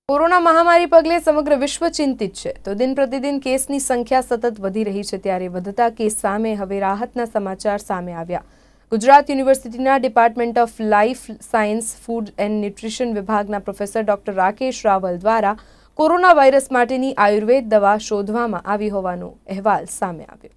Corona મહામારી પગલે સમગ્ર વિશ્વ ચિંતિત છે તો દિન પ્રતિદિન કેસની સંખ્યા સતત વધી રહી છે ત્યારે વધતા કેસ સામે હવે રાહતના સમાચાર સામે આવ્યા। ગુજરાત યુનિવર્સિટીના department of life science food and nutrition વિભાગના પ્રોફેસર ડોક્ટર રાકેશ રાવલ દ્વારા કોરોના વાયરસ માટેની આયુર્વેદ દવા શોધવામાં આવી હોવાનો અહેવાલ સામે આવ્યો।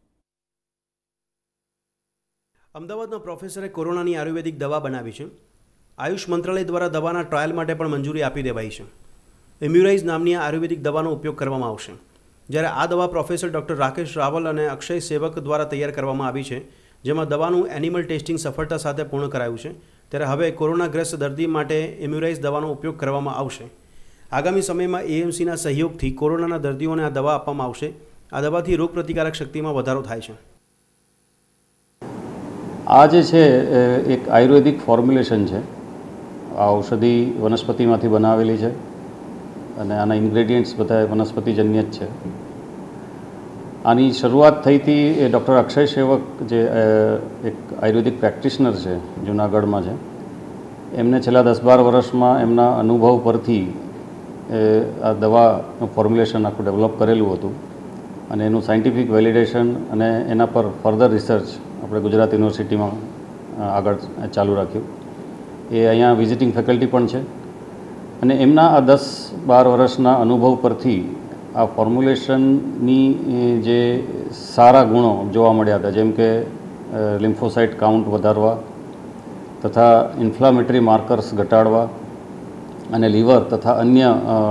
અમદાવાદના પ્રોફેસરે કોરોનાની આયુર્વેદિક દવા બનાવી છે। આયુષ મંત્રાલય દ્વારા દવાના ટ્રાયલ માટે પણ મંજૂરી આપી દેવાઈ છે। ઇમ્યુરાઇઝ નામની આયુર્વેદિક દવાનો ઉપયોગ કરવામાં આવશે। જ્યારે આ દવા પ્રોફેસર ડોક્ટર રાકેશ રાવલ અને અક્ષય સેવક દ્વારા તૈયાર કરવામાં આવી છે, જેમાં દવાનું એનિમલ ટેસ્ટિંગ સફળતા સાથે પૂર્ણ કરાયું છે। ત્યારે હવે કોરોનાગ્રસ્ત દર્દી માટે ઇમ્યુરાઇઝ દવાનો ઉપયોગ કરવામાં આવશે। આગામી સમયમાં એએમસીના સહયોગથી કોરોનાના દર્દીઓને આ દવા આપવામાં આવશે। આ દવાથી રોગપ્રતિકારક શક્તિમાં વધારો થાય છે। આ જે છે એક આયુર્વેદિક ફોર્મ્યુલેશન છે। આ ઔષધિ વનસ્પતિમાંથી બનાવેલી છે અને આના ઇન્ગ્રેડિયન્ટ્સ બધા વનસ્પતિજન્ય જ છે। આની શરૂઆત થઈ હતી એ ડૉક્ટર અક્ષય સેવક જે એક આયુર્વેદિક પ્રેક્ટિશનર છે, જૂનાગઢમાં છે। એમને છેલ્લા 10-12 વર્ષમાં એમના અનુભવ પરથી આ દવાનું ફોર્મ્યુલેશન આખું ડેવલપ કરેલું હતું અને એનું સાયન્ટિફિક વેલિડેશન અને એના પર ફર્ધર રિસર્ચ આપણે ગુજરાત યુનિવર્સિટીમાં આગળ ચાલુ રાખ્યું। એ અહીંયા વિઝિટિંગ ફેકલ્ટી પણ છે અને એમના આ 10-12 વર્ષના અનુભવ પરથી આ ફોર્મ્યુલેશનની જે સારા ગુણો જોવા મળ્યા હતા, જેમ કે લિમ્ફોસાઇટ કાઉન્ટ વધારવા તથા ઇન્ફ્લામેટરી માર્કર્સ ઘટાડવા અને લીવર તથા અન્ય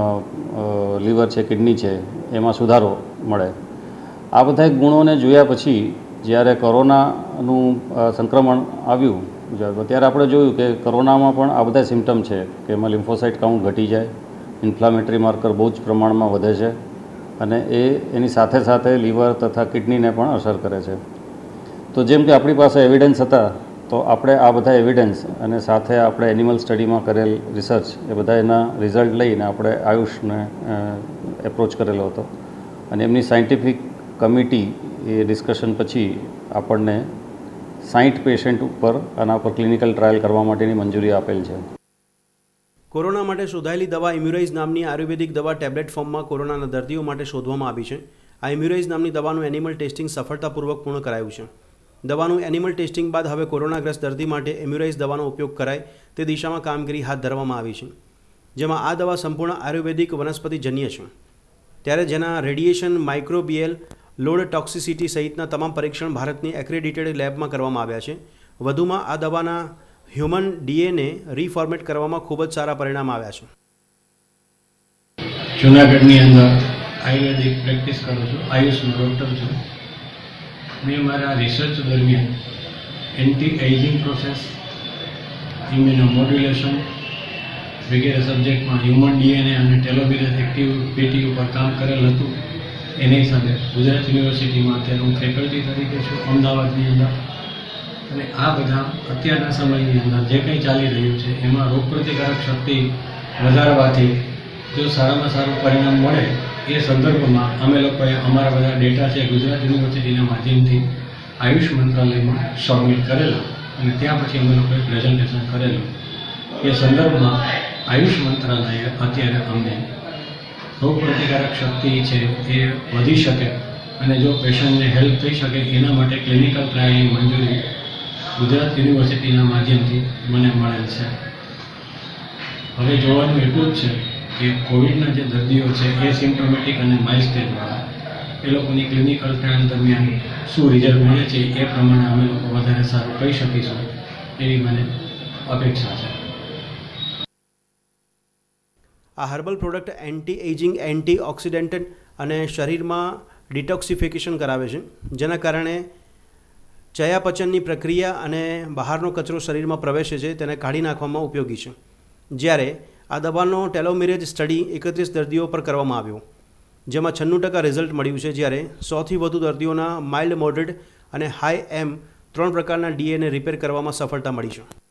લીવર છે, કિડની છે, એમાં સુધારો મળે। આ બધા ગુણોને જોયા પછી જ્યારે કોરોનાનું સંક્રમણ આવ્યું ત્યારે આપણે જોયું કે કોરોનામાં પણ આ બધા સિમ્ટમ છે કે એમાં લિમ્ફોસાઇટ કાઉન્ટ ઘટી જાય, ઇન્ફ્લામેટરી માર્કર બહુ જ પ્રમાણમાં વધે છે અને એની સાથે સાથે લીવર તથા કિડનીને પણ અસર કરે છે। તો જેમ કે આપણી પાસે એવિડન્સ હતા તો આપણે આ બધા એવિડન્સ અને સાથે આપણે એનિમલ સ્ટડીમાં કરેલ રિસર્ચ એ બધા એના રિઝલ્ટ લઈને આપણે આયુષને એપ્રોચ કરેલો હતો અને એમની સાયન્ટિફિક કમિટી એ ડિસ્કશન પછી આપણને 60 પેશન્ટ ઉપર આના પર ક્લિનિકલ ટ્રાયલ કરવા માટેની મંજૂરી આપેલ છે। કોરોના માટે શોધાયેલી દવા ઇમ્યુરાઇઝ નામની આયુર્વેદિક દવા ટેબ્લેટ ફોર્મમાં કોરોનાના દર્દીઓ માટે શોધવામાં આવી છે। આ ઇમ્યુરાઇઝ નામની દવાનું એનિમલ ટેસ્ટિંગ સફળતાપૂર્વક પૂર્ણ કરાયું છે। દવાનું એનિમલ ટેસ્ટિંગ બાદ હવે કોરોનાગ્રસ્ત દર્દી માટે ઇમ્યુરાઇઝ દવાનો ઉપયોગ કરાય તે દિશામાં કામગીરી હાથ ધરવામાં આવી છે, જેમાં આ દવા સંપૂર્ણ આયુર્વેદિક વનસ્પતિજન્ય છે। ત્યારે જેના રેડિયેશન, માઇક્રોબિયલ, લોડ ટોક્સિસિટી સહિતના તમામ પરીક્ષણ ભારતની એક્રેડિટેડ લેબમાં કરવામાં આવ્યા છે। વધુમાં આ દવાના હ્યુમન ડીએનએ રીફોર્મેટ કરવામાં ખૂબ જ સારા પરિણામ આવ્યા છે। જૂનાગઢની અંદર આયુર્વેદિક પ્રેક્ટિસ કરું છું, આયુષનો ડૉક્ટર છું। મેં મારા રિસર્ચ દરમિયાન એન્ટી એજિંગ પ્રોસેસ, ઇમ્યુનોમોડ્યુલેશન વગેરે સબ્જેક્ટમાં હ્યુમન ડીએનએ અને ટેલોમેરેઝ એક્ટિવિટી ઉપર કામ કરેલ હતું। એની સાથે ગુજરાત યુનિવર્સિટીમાં અત્યારે હું ફેકલ્ટી તરીકે છું અમદાવાદની અંદર અને આ બધા અત્યારના સમયની અંદર જે કંઈ ચાલી રહ્યું છે એમાં રોગપ્રતિકારક શક્તિ વધારવાથી જો સારામાં સારું પરિણામ મળે એ સંદર્ભમાં અમે લોકોએ અમારા બધા ડેટા છે ગુજરાત યુનિવર્સિટીના માધ્યમથી આયુષ મંત્રાલયમાં સબમિટ કરેલા અને ત્યાં પછી અમે લોકોએ પ્રેઝન્ટેશન કરેલું। એ સંદર્ભમાં આયુષ મંત્રાલયે અત્યારે અમને રોગપ્રતિકારક શક્તિ છે એ વધી શકે અને જો પેશન્ટને હેલ્પ થઈ શકે એના માટે ક્લિનિકલ ટ્રાયલની મંજૂરી ગુજરાત યુનિવર્સિટીના માધ્યમથી મને મળેલ છે। હવે જોવાનું એટલું જ છે કે કોવિડના જે દર્દીઓ છે એ સિમ્પ્ટોમેટિક અને માઇલ્ડ સ્ટેજવાળા એ લોકોની ક્લિનિકલ ટ્રાયલ દરમિયાન શું રિઝલ્ટ મળે છે એ પ્રમાણે અમે લોકો વધારે સારું કહી શકીશું એવી મને અપેક્ષા છે। આ herbal product anti ageing, anti oxidant અને શરીરમાં ડિટોક્સિફિકેશન કરાવે છે, જેના કારણે ચયાપચયની પ્રક્રિયા અને બહારનો કચરો શરીરમાં પ્રવેશે છે તેને કાઢી નાખવામાં ઉપયોગી છે। જ્યારે આ દવાનો ટેલોમેરેજ સ્ટડી 31 દર્દીઓ પર કરવામાં આવ્યો, જેમાં 96% રિઝલ્ટ મળ્યું છે। જ્યારે 100થી વધુ દર્દીઓના માઇલ્ડ, મોડરેટ અને હાઈ 3 પ્રકારના ડીએનએ રિપેર કરવામાં સફળતા મળી છે।